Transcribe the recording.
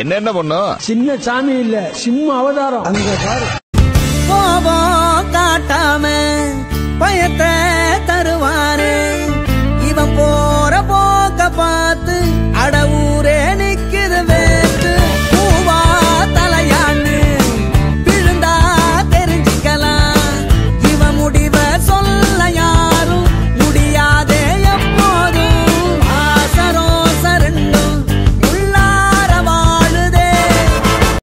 என்ன பண்ணும்? சின்ன சாமி இல்ல, சிம்ம அவதாரம். அங்க பாரு. கோபம் காட்டாம பயத்தை